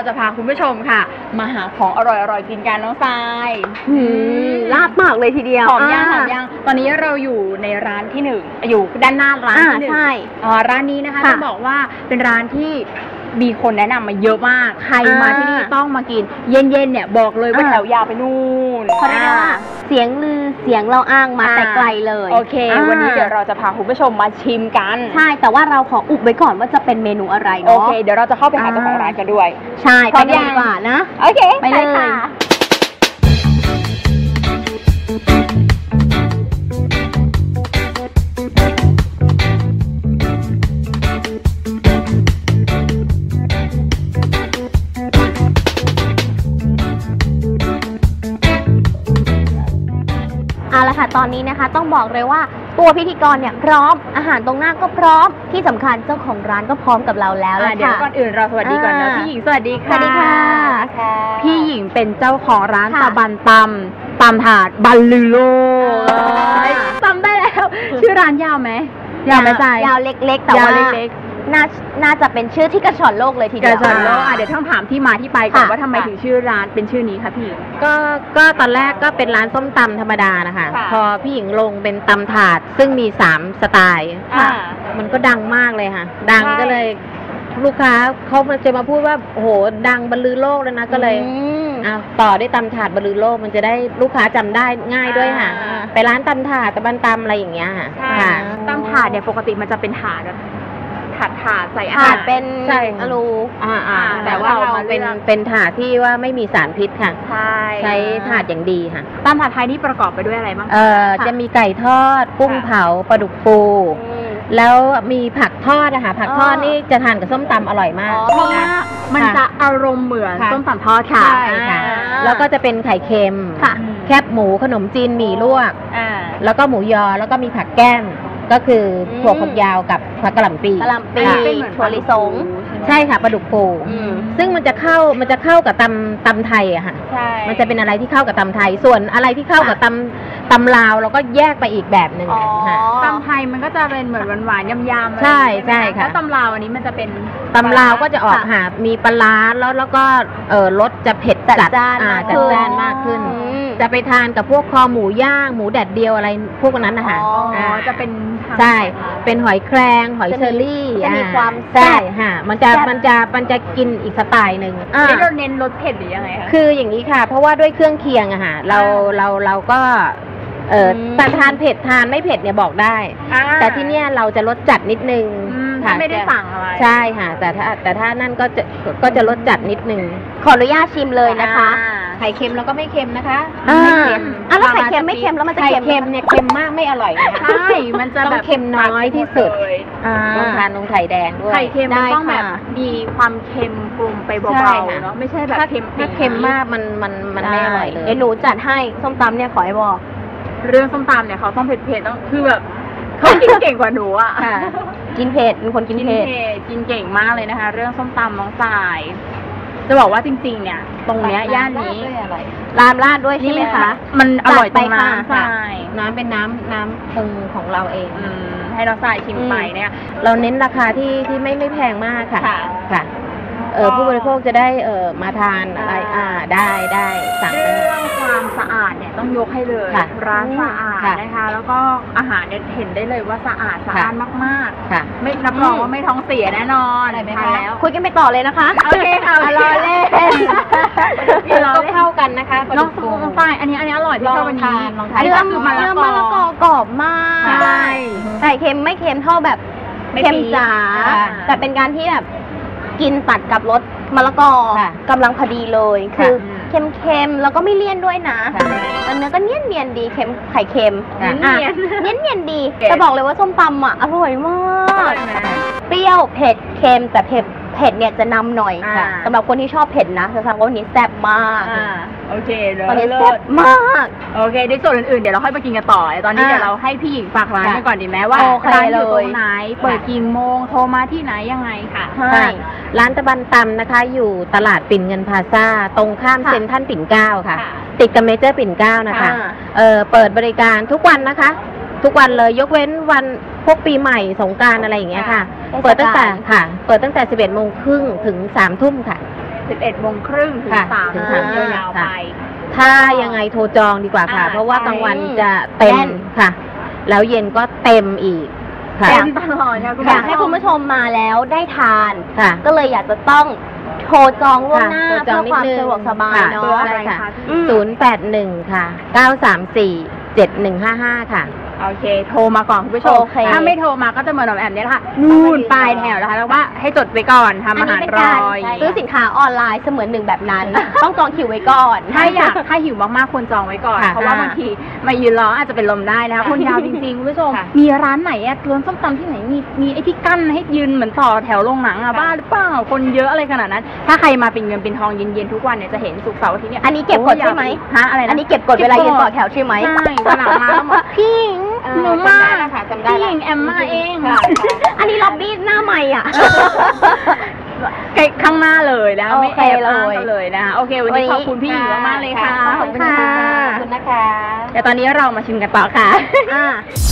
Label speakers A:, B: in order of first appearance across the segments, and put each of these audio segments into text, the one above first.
A: จะพาคุณผู้ชมค่ะมาหาของอร่อยๆกินกันน้องทราย
B: ลาบมากเลยทีเดียว
A: หอมย่างตอนนี้เราอยู่ในร้านที่1อยู่ด้านหน้าร้านที่1ใช่ร้านนี้นะคะจะบอกว่าเป็นร้านที่มีคนแนะนำมาเยอะมากใครมาที่นี่ต้องมากินเย็นๆเนี่ยบอกเลยว่าแถวยาวไปนู่น
B: เขาเรียกว่าเสียงลือเสียงเราอ้างมาแต่ไกลเลย
A: โอเควันนี้เดี๋ยวเราจะพาคุณผู้ชมมาชิมกัน
B: ใช่แต่ว่าเราขออุบไว้ก่อนว่าจะเป็นเมนูอะไรเนาะ
A: โอเคเดี๋ยวเราจะเข้าไปหาเจ้าของร้านกันด้วย
B: ใช่ไปกันดีกว่านะ
A: โอเค
B: ไปเลยเอาละค่ะตอนนี้นะคะต้องบอกเลยว่าตัวพิธีกรเนี่ยพร้อมอาหารตรงหน้าก็พร้อมที่สำคัญเจ้าของร้านก็พร้อมกับเราแล้ว
A: เดี๋ยวก่อนอื่นเราสวัสดีก่อนนะพี่หญิงสวัสดีค่ะ
B: สวัสดีค่ะ
A: พี่หญิงเป็นเจ้าของร้านตะบันตำถาดบัลลือโลจำได้แล้วชื่อร้านยาวไหมยาวไหมใจ
B: ยาวเล็กๆแต่ว่าเล็กน่าจะเป็นชื่อที่กระชอนโลกเลยทีเดียว
A: กระชอนโลกเดี๋ยวต้องถามที่มาที่ไปก่อนว่าทำไมถึงชื่อร้านเป็นชื่อนี้คะพี่
C: ก็ตอนแรกก็เป็นร้านส้มตำธรรมดานะคะพอพี่หญิงลงเป็นตำถาดซึ่งมี3สไตล์มันก็ดังมากเลยค่ะดังก็เลยลูกค้าเขาจะมาพูดว่าโอ้โหดังบรรลือโลกแล้วนะก็เลยต่อได้ตำถาดบรรลือโลกมันจะได้ลูกค้าจำได้ง่ายด้วยค่ะไปร้านตำถาดตะบันตำอะไรอย่างเงี้ยค่ะ
A: ตำถาดเนี่ยปกติมันจะเป็นถาดถาดใส่อา
B: หา
A: หาร
B: เป็นอลู
C: แต่ว่าเราเป็นถาดที่ว่าไม่มีสารพิษค่ะใช้ถาดอย่างดีค่ะ
A: ตำถาดไทยนี่ประกอบไปด้วยอะไรบ้าง
C: จะมีไก่ทอดกุ้งเผาปลาดุกปูแล้วมีผักทอดนะคะผักทอดนี่จะทานกับส้มตำอร่อยมาก
A: เพราะว่ามันจะอารมณ์เหมือนส้มตำทอดค่ะ
C: ใช่ค่ะแล้วก็จะเป็นไข่เค็มแคบหมูขนมจีนหมี่ลวกแล้วก็หมูยอแล้วก็มีผักแก้มก็คือถั่วฝักยาวกับผักกะหล่ำปี
B: ถั่วลิสง
C: ใช่ค่ะปลาดุกปูซึ่งมันจะเข้ากับตำไทยอะค่ะมันจะเป็นอะไรที่เข้ากับตำไทยส่วนอะไรที่เข้ากับตำลาวเราก็แยกไปอีกแบบหนึ่งค่ะ
A: ตำไทยมันก็จะเป็นเหมือนหวานๆยำๆ
C: ใช่ค่ะ
A: แล้วตำลาวอันนี้มันจะเป็น
C: ตำลาวก็จะออกมีปลาแล้วก็รสจะเผ็ดจัดจ้านมากขึ้นจะไปทานกับพวกคอหมูย่างหมูแดดเดียวอะไรพวกนั้นนะคะ
A: จะเป็น
C: ใช่เป็นหอยแครงหอยเชอรี่
B: จะมีความ
C: แซ่บค่ะมันจะกินอีกสไตล์หนึ่ง
A: เราเน้นรสเผ็ดหรือยังไงคะ
C: คืออย่างนี้ค่ะเพราะว่าด้วยเครื่องเคียงอะค่ะเราก็แต่ทานเผ็ดทานไม่เผ็ดเนี่ยบอกได้แต่ที่เนี้ยเราจะรสจัดนิดนึง
A: ค่ะไม่ได้สั่งอะไร
C: ใช่ค่ะแต่ถ้านั่นก็จะรสจัดนิดนึง
B: ขออนุญาตชิมเลยนะคะ
C: ไข่เค็มแล้วก็ไม่เค็มนะคะ
B: ไม่เค็มแล้วไข่เค็มไม่เค็มแล้วมันจะ
C: เค็มเนี่ยเค็มมากไม่อร่อยนะคะ
A: ใช่มันจะแบบ
C: เค็มน้อยที่สุดต้องทานนมไข่แดงด้วย
A: ไข่เค็มมันต้องแบบมีความเค็มปรุงไปเบาๆเนาะไม่ใช่แบบเค็ม
C: ถ้าเค็มมากมันไม่อร่อยเลย
B: เดี๋ยวหนูจัดให้ส้มตำเนี่ยขอให้บอก
A: เรื่องส้มตำเนี่ยเขาต้องเผ็ดๆต้องคือแบบเขากินเก่งกว่าหนูอ่ะ
B: กินเผ็ดเป็นคนกินเผ็ด
A: กินเก่งมากเลยนะคะเรื่องส้มตำน้องสายจะบอกว่าจริงๆเนี่ยตรงเนี้ยย่านนี้
B: ราดด้วยใช่ไหมคะ
A: มันอร่อยตรงน้ำใช่
C: น้ำเป็นน้ำปรุงของเราเอง
A: ให้น้องสายชิมไปเนี่ย
C: เราเน้นราคาที่ไม่แพงมากค่ะค่ะผู้บริโภคจะได้มาทานอะไรได้สั่งได้
A: เรื่องความสะอาดเนี่ยต้องยกให้เลยร้านสะอาดนะคะแล้วก็อาหารเนี่ยเห็นได้เลยว่าสะอาดมากๆไม่รับรองว่าไม่ท้องเสียแน่นอน
B: ทานแล้วคุยกันไปต่อเลยนะคะ
A: โอเคค่ะ
B: รอเล่น
C: เราเข้ากันนะคะ
A: น้องซุปไฟอันนี้อร่อยที่ชอบวันนี้
B: เรื่องมะละกอกรอบมากใส่เค็มไม่เค็มเท่าแบบเค็มจ๋าแต่เป็นการที่แบบกินตัดกับรสมะละกอกำลังพอดีเลยคือเค็มๆแล้วก็ไม่เลี่ยนด้วยนะเนื้อก็เนียนดีเค็มไข่เค็มเนียนดีจะบอกเลยว่าส้มตำอร่อยมากเปรี้ยวเผ็ดเค็มแต่เผ็ดเนี่ยจะนำหน่อยสำหรับคนที่ชอบเผ็ดนะจะสั่งว่าวันนี้แซ่บมาก
A: โอเคเลย
B: ตอนนี้แซ่บมาก
A: โอเคในส่วนอื่นๆเดี๋ยวเราค่อยมากินกันต่อตอนนี้เดี๋ยวเราให้พี่หญิงฝากร้านกันก่อนดีไหมว่าร้านอยู่ตรงไหนเปิดกี่โมงโทรมาที่ไหนยังไงค่ะ
C: ร้านตะบันตำนะคะอยู่ตลาดปิ่นเงินพลาซ่าตรงข้ามเซ็นทรัลปิ่นเกล้าค่ะติดกับเมเจอร์ปิ่นเกล้านะคะเปิดบริการทุกวันนะคะทุกวันเลยยกเว้นวันพวกปีใหม่สงกรานต์อะไรอย่างเงี้ยค่ะเปิดตั้งแต่ 11:30 น. ถึง 3 ทุ่มค่ะ
A: 11:30 ถึง 3 ยาวๆไป
C: ถ้ายังไงโทรจองดีกว่าค่ะ เพราะว่ากลางวันจะเต็มค่ะ แล้วเย็นก็เต็มอีกค่ะ
A: เต็มตลอดค่ะคุณ
B: อยากให้คุณผู้ชมมาแล้วได้ทาน
C: ค่ะ
B: ก็เลยอยากจะต้องโทรจองล่วงหน้า
C: โทรจ
B: เพื่
C: อ
B: อง ความ
C: นิดนึง
B: สะดวกสบายเนาะ
A: เบอร์อะไรคะ
C: 081 ค่ะ 934-7155 ค่ะ
A: โอเค โทรมาก่อนคุณผู้ชม
B: โอเค
A: ถ้าไม่โทรมาก็จะเหมือนน้องแอมเนี่ยแหละค่ะ นู่นปลายแถวนะคะแล้วว่าให้จดไว้ก่อนทำอาหารรอ
B: ซื้อสินค้าออนไลน์เสมือนหนึ่งแบบนั้น ต้องจองคิวไว้ก่อน
A: ถ้าหิวมากๆควรจองไว้ก่อน
C: ค่ะ
A: เพราะว่าบางทีมายืนรออาจจะเป็นลมได้นะคะคนยาวจริงๆคุณผู้ชม
C: ค่ะ
A: มีร้านไหนอะร้านส้มตำที่ไหนมีไอ้ที่กั้นให้ยืนเหมือนต่อแถวโรงหนังอะบ้าหรือเปล่าคนเยอะอะไรขนาดนั้น ถ้าใครมาเป็นเงินเป็นทองเย็นๆทุกวันเนี่ยจะเห็นศุกร์เสาร์อาทิตย์เนี่ย
B: อันนี้เก็บกดใช่ไหม
A: ฮะอะไรนะ
B: อันนี้เก็บกดเวลายืนต่อแถวใช่ไหม
A: ใช่วันหลังมาแล้วบอกพี่หญิงหนูมา
C: จำได้
A: พี่ห
C: ละ
A: ญิงแอมมาเอง
C: ค่ะ
B: อันนี้ล็อบบี้หน้าใหม่อ่ะ
A: ใกล้ข้างหน้าเลยนะไม่แอบ
B: โอเคเลย
A: อ้างกันเลยนะคะโอเค วันนี้ขอบคุณพี่หญิงมากๆเลยค่ะ
C: ขอบคุณค่ะขอบคุณนะคะ
A: เดี๋ยวตอนนี้เรามาชิมกันต่อค่ะ
B: อ่า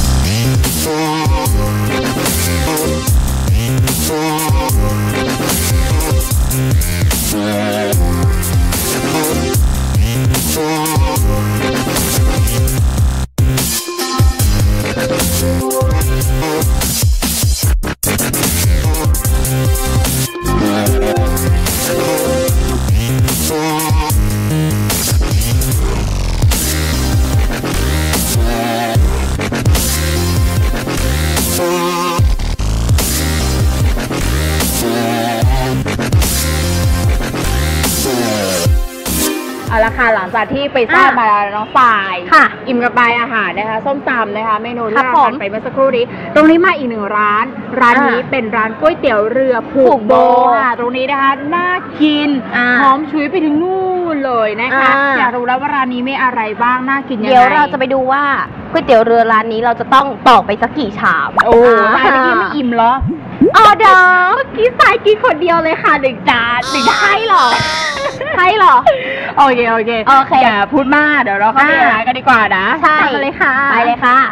A: เอาละค่ะหลังจากที่ไปทราบมาแล้วน้องฝ่าย
B: ค่ะ
A: อิ่มกับไปอาหารนะคะส้มตำนะคะเมนูที่
B: ครับ
A: เรา
B: ผม
A: ทานไปเมื่อสักครู่นี้ตรงนี้มาอีกหนึ่งร้านนี้เป็นร้านก๋วยเตี๋ยวเรือผูกโบค่ะตรงนี้นะคะน่ากิน
B: อ่า
A: หอมฉุยไปถึงนู่นเลยนะคะ
B: อ่า
A: อยากรู้แล้วว่าร้านนี้มีอะไรบ้างน่ากินยังไง
B: เดี๋ยวเราจะไปดูว่าก๋วยเตี๋ยวเรือร้านนี้เราจะต้องตอกไปสักกี่ชาม
A: โอ้ตายเมื่อกี้ไม่อิ่มเหรอ
B: ออเดอร์
A: เมื่อกี้สายกินคนเดียวเลยค่ะ1 จาน
B: ใช่หรอ ใช่หรอ
A: โอเคโอเคอย่าพูดมากเดี๋ยวเราเข้าไปหากันดีกว่านะ
B: ใช่
A: ตามมาเลยค่ะ
B: ไปเลยค่ะ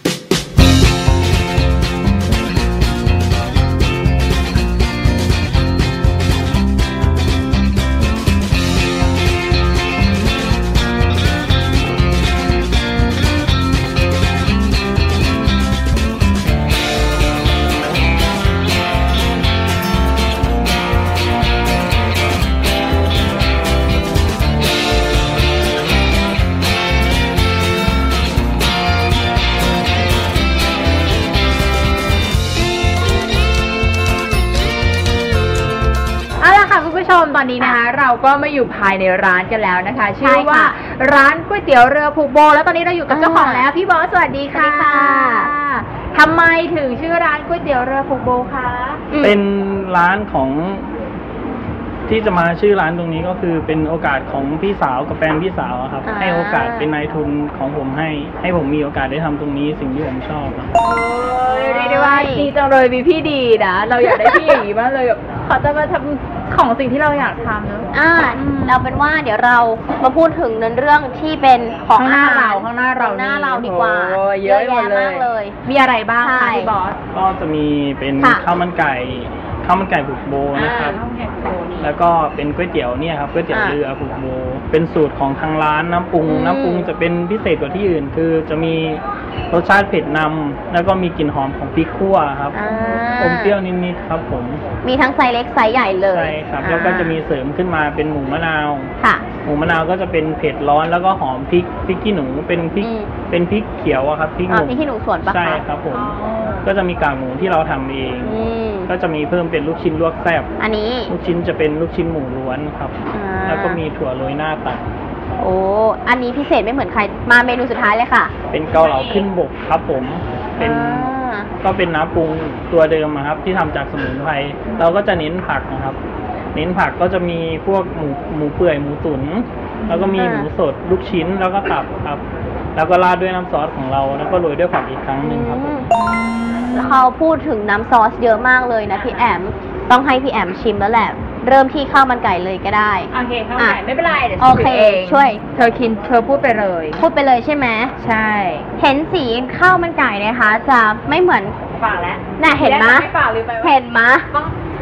A: เอาล่ะค่ะคุณผู้ชมตอนนี้นะคะเราก็มาอยู่ภายในร้านกันแล้วนะคะชื่อว่าร้านก๋วยเตี๋ยวเรือผูกโบแล้วตอนนี้เราอยู่กับเจ้าของแล้วพี่บอสสวัสดีค่ะ
B: สวัสดีค่ะ
A: ทำไมถึงชื่อร้านก๋วยเตี๋ยวเรือผูกโบคะ
D: เป็นร้านของที่จะมาชื่อร้านตรงนี้ก็คือเป็นโอกาสของพี่สาวกับแฟนพี่สาวอะครับ ให้โอกาสเป็นนายทุนของผมให้ผมมีโอกาสได้ทำตรงนี้สิ่งที่ผมชอบครับ
A: โอ้ยเรียกได้ว่าดีจังเลยมีพี่ดีนะเราอยากได้พี่อย่างนี้มากเลยแบบเขาจะมาทำของสิ่งที่เราอยากทำเนอะ
B: เราเป็นว่าเดี๋ยวเรามาพูดถึงเรื่องที่เป็นของ
A: ข้างหน้า
B: อห
A: เราข้างหน้าเรา
B: ข้างหน้าเราดีกว่า
A: โอ้ยเยอะหมด
B: แยะมากเลย
A: มีอะไรบ้าง
B: ใช่
A: คะพี่บอส
D: ก็จะมีเป็น
B: ค่ะ
D: ข้าวมันไก่ผูกโบนะครับ แล้วก็เป็นก๋วยเตี๋ยวเนี่ยครับก๋วยเตี๋ยวเรือผูกโบเป็นสูตรของทางร้านน้ำปรุงจะเป็นพิเศษกว่าที่อื่น คือจะมีรสชาติเผ็ดนำแล้วก็มีกลิ่นหอมของพริกขั่วครับอมเปรี้ยวนิดๆครับผม
B: มีทั้งไซส์เล็กไซส์ใหญ่เลย
D: ใช่ครับแล้วก็จะมีเสริมขึ้นมาเป็นหมูมะนาว
B: ค่ะ
D: หมูมะนาวก็จะเป็นเผ็ดร้อนแล้วก็หอมพริกขี้หนูเป็นพริก
B: อืม
D: เป็นพริกเขียวอะครับพริกห
B: อ๋อ
D: นุ่ม
B: พี่ที่หนูสวนปะคะ
D: ใช่ครับผมก็จะมีกากหมูที่เราทำเอง
B: อืม
D: ก็จะมีเพิ่มเป็นลูกชิ้นลวกแซ่บ
B: อันนี้
D: ลูกชิ้นจะเป็นลูกชิ้นหมูล้วนครับ
B: อ่า
D: แล้วก็มีถั่วโรยหน้าตัด
B: โอ้อันนี้พิเศษไม่เหมือนใครมาเมนูสุดท้ายเลยค่ะ
D: เป็นเกาเหลาขึ้นบกครับผมเป็น
B: อ่า
D: ก็เป็นน้ำปรุงตัวเดิมอะครับที่ทำจากสมุนไพรเราก็จะเน้นผักนะครับ เน้นผักก็จะมีพวกหมูเปื่อยหมูตุ๋นแล้วก็มีหมูสดลูกชิ้นแล้วก็ตับครับ แล้วก็ราดด้วยน้ำซอสของเราแล้วก็โรยด้วยผักอีกครั้งหนึ่งครับผม
B: เขาพูดถึงน้ำซอสเยอะมากเลยนะพี่แอม ต้องให้พี่แอมชิมแล้วแหละ เริ่มที่ข้าวมันไก่เลยก็ได้
A: โอเคเข้าใจไม่เป็นไรเดี๋ยว
B: โอเค
A: เอง
B: ช่วย
A: เธอคินเธอพูดไปเลย
B: พูดไปเลยใช่ไหม
A: ใช่
B: เห็นสีข้าวมันไก่นะคะ จะไม่เหมือน
A: ฝากแล้ว
B: น่ะเห็นมะ
A: ไม่ฝากหรือไป
B: เห็นมะ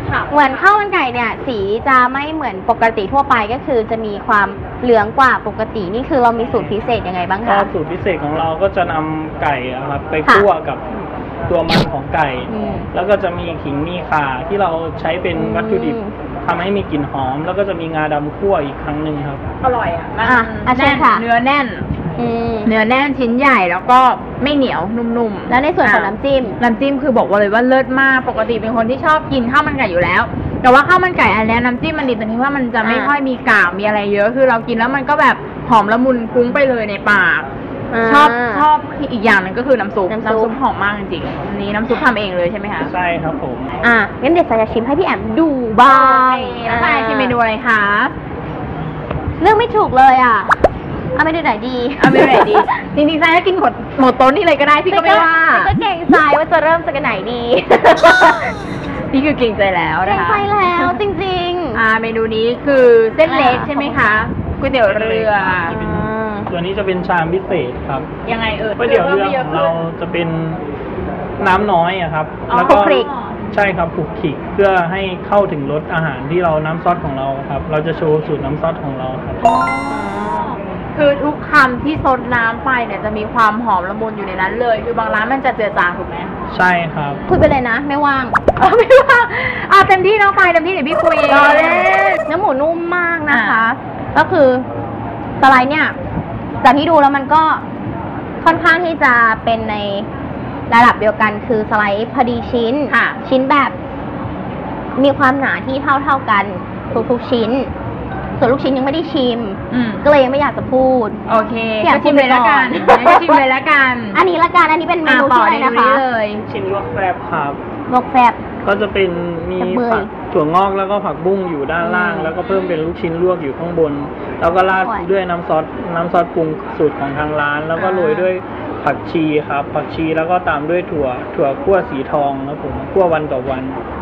B: เหมือนข้าวมันไก่เนี่ยสีจะไม่เหมือนปกติทั่วไปก็คือจะมีความเหลืองกว่าปกตินี่คือเรามีสูตรพิเศษยังไงบ้าง
D: ก็
B: คะ
D: สูตรพิเศษของเราก็จะนำไก่อะครับไปคั่วกับตัวมันของไก่ แล้วก็จะมีขิงมีข่าที่เราใช้เป็นวัตถุดิบทำให้มีกลิ่นหอม แล้วก็จะมีงาดำคั่วอีกครั้งหนึ่งครับ
A: อร่อยอ่ะ
B: ใช่ค่ะ
A: เนื้อแน่น เนื้อแน่นชิ้นใหญ่แล้วก็ไม่เหนียวนุ่มๆ
B: แล้วในส่วนของน้ำจิ้ม
A: น้ำจิ้มคือบอกว่าเลยว่าเลิศมากปกติเป็นคนที่ชอบกินข้าวมันไก่อยู่แล้ว แต่ว่าข้าวมันไก่อันนี้น้ำจิ้มมันดีตรงที่ว่ามันจะไม่ค่อยมีกากมีอะไรเยอะคือเรากินแล้วมันก็แบบหอมละมุนฟุ้งไปเลยในปากชอบอีกอย่างหนึงก็คือน้ำซุปหอมมากจริงๆอันนี้น้ำซุปทำเองเลยใช่ไหมคะ
D: ใช่ครับผม
B: งั้นเดี๋ยวสายจะชิมให้พี่แอมดูบ้าง
A: แล้วใช่ชิมเมนูอะไรคะ
B: เรื่องไม่ถูกเลยอ่ะเอาเมนูไหนดี
A: เอาเมนูไหนดี จริงๆใช่ถ้ากินหมดโต๊ะนี่เลยก็ได้พี่ก็ไม่ว่า
B: ก็เก่งใจว่าจะเริ่มจากไหนดี
A: นี่คือเก่งใจแล้ว
B: เก่
A: นะ
B: ง
A: คะ
B: ใจแล้วจริง
A: เมนูนี้คือเส้นเล็กใช่ไหมคะก๋วยเตี๋ยวเรือ
D: ตัวนี้จะเป็นชามพิเศษครับ
A: ยังไง
D: ก๋วยเตี๋ยวเรือของเราจะเป็นน้ำน้อยอะครับ แล้ว
B: คลุ
D: ก็
B: กคลิก
D: ใช่ครับคลุกคลิกเพื่อให้เข้าถึงรสอาหารที่เราน้ำซอสของเราครับ เราจะโชว์สูตรน้ำซอสของเราครับ
A: คือทุกคำที่ซดน้ำไปเนี่ยจะมีความหอมละมุนอยู่ในนั้นเลย คือบางร้านมันจะเจือจางถูกไหม
D: ใช่ครับ
B: พูดไปเลยนะ ไม่ว่าง
A: ไม่ว่าเต็มที่น้องไปเต็มที่เดี๋ยวพี่คุยเอง
B: รอเล่นเนื้อหมูนุ่มมากนะคะ ก็คือสไลด์เนี่ยจากที่ดูแล้วมันก็ค่อนข้างที่จะเป็นในระดับเดียวกันคือสไลด์พอดีชิ้น ชิ้นแบบมีความหนาที่เท่ากันทุกๆชิ้น ส่วนลูกชิ้นยังไม่ได้ชิมก็เลยยังไม่อยากจะพูด
A: โอเคก็ชิมเลยละกันชิมเลยละกัน
B: อันนี้ละกันอันนี้เป็นเมนูที่อะไรนะคะ
D: ชิ้นลวกแฟบครับ
B: ลวกแฟบ
D: ก็จะเป็นมี
B: แบบเบย
D: ผักถั่วงอกแล้วก็ผักบุ้งอยู่ด้านล่าง แล้วก็เพิ่มเป็นลูกชิ้นลวกอยู่ข้างบน แล้วก็ราดด้วยน้ำซอสปรุงสูตรของทางร้าน แล้วก็โรยด้วยผักชีครับ ผักชีแล้วก็ตามด้วยถั่วคั่วสีทองครับผมคั่ววันต่อวัน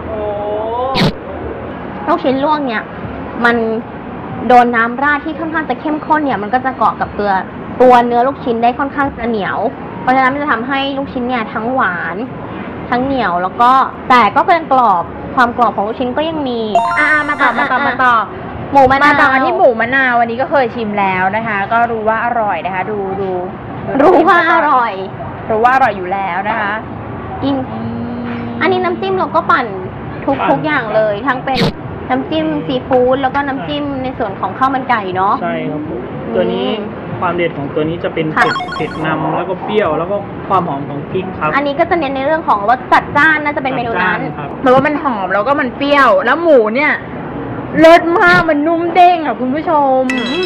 B: ลูกชิ้นลวกเนี่ยมันโดนน้ำราดที่ค่อนข้างจะเข้มข้นเนี่ยมันก็จะเกาะกับตัวเนื้อลูกชิ้นได้ค่อนข้างจะเหนียว เพราะฉะนั้นมันจะทำให้ลูกชิ้นเนี่ยทั้งหวานทั้งเหนียวแล้วก็แต่ก็เป็นกรอบความกรอบของลูกชิ้นก็ยังมี
A: มาต่อ
B: หมูมะนาว
A: มาต่อกันที่หมูมะนาววันนี้ก็เคยชิมแล้วนะคะ ก็รู้ว่าอร่อยนะคะดู
B: รู้ว่าอร่อย
A: อยู่แล้วนะคะ
B: กินอันนี้น้ำจิ้มเราก็ปั่นทุกอย่างเลยทั้งเป็นน้ำจิ้มซีฟู้ดแล้วก็น้ำจิ้มในส่วนของข้าวมันไก่เนาะ
D: ใช่ครับผมตัวนี้ความเด็ดของตัวนี้จะเป็นเผ็ดนำแล้วก็เปรี้ยวแล้วก็ความหอมของพริกครับ
B: อันนี้ก็จะเน้นในเรื่องของรสจัดจ้านน่าจะเป็นเมนูนั้น
A: เพราะว่ามันหอมแล้วก็มันเปรี้ยวแล้วหมูเนี่ยเลิศมากมันนุ่มเด้งอ่ะคุณผู้ชม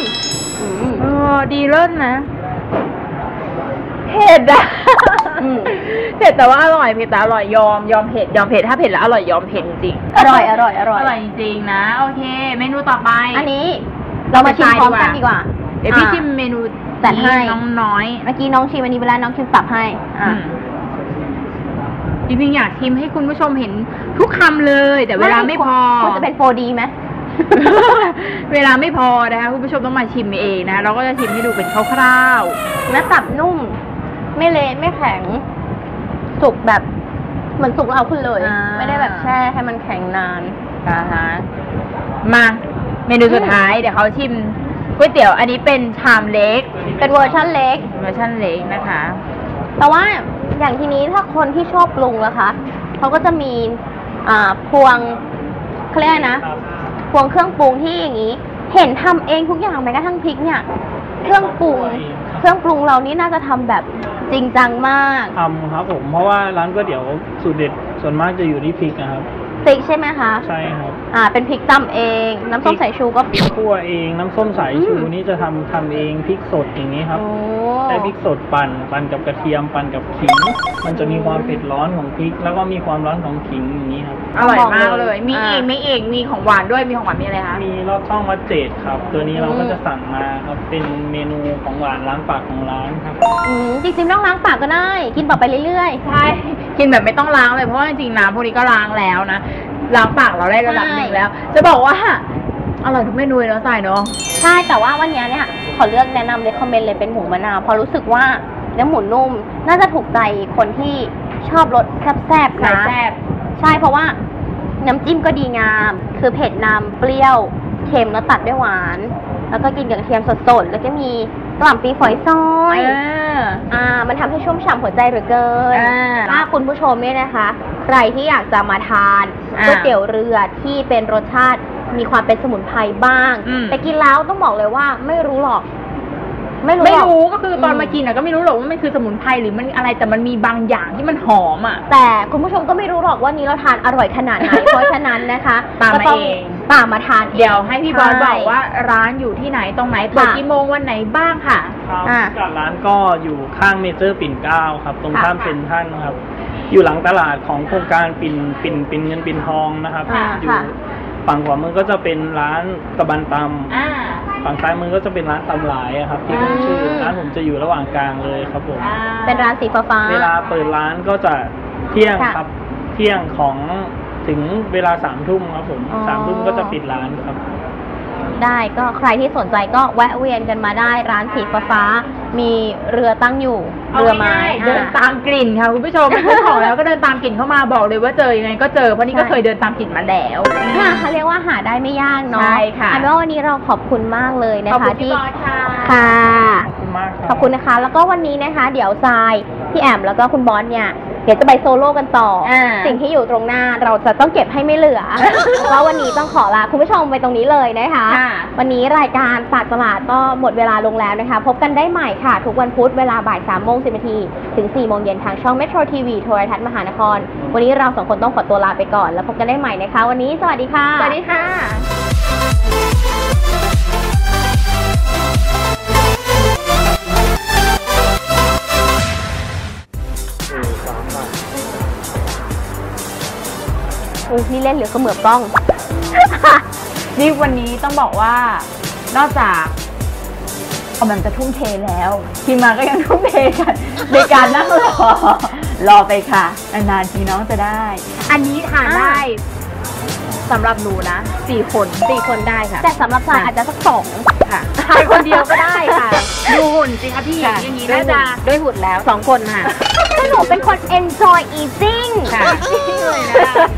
A: ดีเลิศนะเผ็ดอะเผ็ดแต่ว่าอร่อยเผ็ดแต่อร่อยยอมเผ็ดถ้าเผ็ดแล้วอร่อยยอมเผ็ดจริง
B: อร่อย
A: จริงๆนะโอเคเมนูต่อไป
B: อันนี้เรามาชิมพร้อมกันดีกว่า
A: เดี๋ยวพี่ชิมเมนู
B: แต่ให้
A: น้องน้อย
B: เมื่อกี้น้องชิมอันนี้ไปแล้วน้องชิมตับให้
A: จริงๆอยากชิมให้คุณผู้ชมเห็นทุกคำเลยแต่เวลาไม่พอ
B: ควรจะเป็น 4D ไหม
A: เวลาไม่พอนะคะคุณผู้ชมต้องมาชิมเองนะเราก็จะชิมให้ดูเป็นคร่าว
B: ๆเนื้อตับนุ่มไม่เละไม่แข็งสุกแบบเหมือนสุกแล้วเอาขึ้นเลยไม่ได้แบบแช่ให้มันแข็งนาน
A: นะคะมาเมนูสุดท้ายเดี๋ยวเขาชิมก๋วยเตี๋ยวอันนี้เป็นชามเล็ก
B: เป็นเวอร์ชั่นเล็ก
A: นะคะ
B: แต่ว่าอย่างทีนี้ถ้าคนที่ชอบปรุงนะคะเขาก็จะมีพวงเขาเรียกนะพวงเครื่องปรุงที่อย่างนี้เห็นทำเองทุกอย่างแม้กระทั่งพริกเนี่ยเครื่องปรุงเรานี่น่าจะทำแบบจริงจังมาก
D: ทำครับผมเพราะว่าร้านก๋วยเตี๋ยวสูตรเด็ดส่วนมากจะอยู่ที่พริกนะครับ
B: พริกใช่ไหมคะ
D: ใช่ครับ
B: เป็นพริกตำเองน้ำส้มสายชูก็
D: พริกคั่วเองน้ำส้มสายชูนี่จะทำเองพริกสดอย่างนี้ครับใช้พริกสดปั่นกับกระเทียมปั่นกับขิงมันจะมีความเผ็ดร้อนของพริกแล้วก็มีความร้อนของขิงอย่างนี้ครับ
A: อร่อยมากเลยมีอีกมีของหวานด้วยมีของหวานมีอะไรคะ
D: มีลอดช่องมัดเจดครับตัวนี้เราก็จะสั่งมาครับเป็นเมนูของหวานล้างปากของร้านครับ
B: จริงๆต้องล้างปากก็ได้กินต่อไปเรื่อย
A: ๆใช่กินแบบไม่ต้องล้างเลยเพราะว่าจริงๆน้ำพวกนี้ก็ล้างแล้วนะล้างปากเราได้ระดับหนึ่งแล้วจะบอกว่าอร่อยทุกเมนูเลยเนาะใส่เนาะ
B: ใช่แต่ว่าวันนี้เนี่ยขอเลือกแนะนำเลยคอมเมนต์เลยเป็นหมูมะนาวเพราะรู้สึกว่าเนื้อหมูนุ่มน่าจะถูกใจคนที่ชอบรสแซ่บๆนะใช่เพราะว่าน้ำจิ้มก็ดีงาม คือเผ็ดนำเปรี้ยวเค็มแล้วตัดด้วยหวาน แล้วก็กินกับกระเทียมสดๆแล้วก็มีกล่ำปีฝอยซอยมันทำให้ชุ่มฉ่ำหัวใจเหลือเกินถ้าคุณผู้ชมเนี่ยนะคะ ใครที่อยากจะมาทานก๋วยเตี๋ยวเรือที่เป็นรสชาติมีความเป็นสมุนไพรบ้าง แต่กินแล้วต้องบอกเลยว่าไม่รู้หรอกไม่รู้
A: ก็คือตอนมากินก็ไม่รู้หรอกว่ามันคือสมุนไพรหรือมันอะไรแต่มันมีบางอย่างที่มันหอมอ่ะ
B: แต่คุณผู้ชมก็ไม่รู้หรอกว่านี้เราทานอร่อยขนาดไหน เพราะฉะนั้นนะคะ
A: ตามมาเอง
B: ตามมาทาน
A: เดี๋ยวให้พี่บอลบอกว่าร้านอยู่ที่ไหนตรงไหนเปิดกี่โมงวันไหนบ้างค่ะ
D: จากร้านก็อยู่ข้างเมเจอร์ปิ่นเกล้าครับตรงข้ามเซ็นทรัลครับอยู่หลังตลาดของโครงการปิ่นเงินปิ่นทองนะครับอยู่ฝั่งขวามือก็จะเป็นร้านตะบันตำฝั่งซ้ายมือก็จะเป็นร้านตำหลายครับที่ผมชื่อร้านผมจะอยู่ระหว่างกลางเลยครับผม
B: เป็นร้านสีฟ้า
D: เวลาเปิดร้านก็จะเที่ยงครับเที่ยงของถึงเวลา3 ทุ่มครับผม3 ทุ่มก็จะปิดร้านครับ
B: ได้ก็ใครที่สนใจก็แวะเวียนกันมาได้ร้านสีฟ้ามีเรือตั้งอยู่เรือไม้
A: เดินตามกลิ่นค่ะคุณผู้ชมซื้อของแล้วก็เดินตามกลิ่นเข้ามาบอกเลยว่าเจอยังไงก็เจอเพราะนี่ก็เคยเดินตามกลิ่นมาแล้ว
B: เขาเรียกว่าหาได้ไม่ยากเนาะ
A: ใช่ค่ะ
B: อันว่าวันนี้เราขอบคุณมากเลยนะคะ
A: ที่
B: ค่ะขอบคุณมากขอบคุณนะคะแล้วก็วันนี้นะคะเดี๋ยวทรายพี่แอมแล้วก็คุณบอสเนี่ยเดี๋ยวจะไปโซโล่กันต่อสิ่งที่อยู่ตรงหน้าเราจะต้องเก็บให้ไม่เหลือเพราะวันนี้ต้องขอลาคุณผู้ชมไปตรงนี้เลยนะคะวันนี้รายการปากตลาดก็หมดเวลาลงแล้วนะคะพบกันได้ใหม่ค่ะทุกวันพุธเวลาบ่าย 3:10 นถึง 4 โมงเย็นทางช่อง Metro TV โทรทัศน์มหานครวันนี้เรา2 คนต้องขอตัวลาไปก่อนแล้วพบกันได้ใหม่นะคะวันนี้สวัสดีค่ะ
A: สวัสดีค่ะ
B: นี่เล่นหรือเขมือบกล้อง
A: นี่วันนี้ต้องบอกว่านอกจากกำลังจะทุ่มเทแล้วทีมงานก็ยังทุ่มเทกันในการนั่งรอไปค่ะนานๆทีน้องจะได้อันนี้ทานได้สำหรับหนูนะ4 คนได้ค่ะ
B: แต่สำหรับทรายอาจจะสัก2
A: ค่ะทานคนเดียวก็ได้ค่ะดูหุ่นสิคะพี่อย่างนี้น่าจะ
C: ด้วยหุ่นแล้ว2 คนค่ะ
B: หนูเป็นคน enjoy eating
A: ค่ะเลยนะ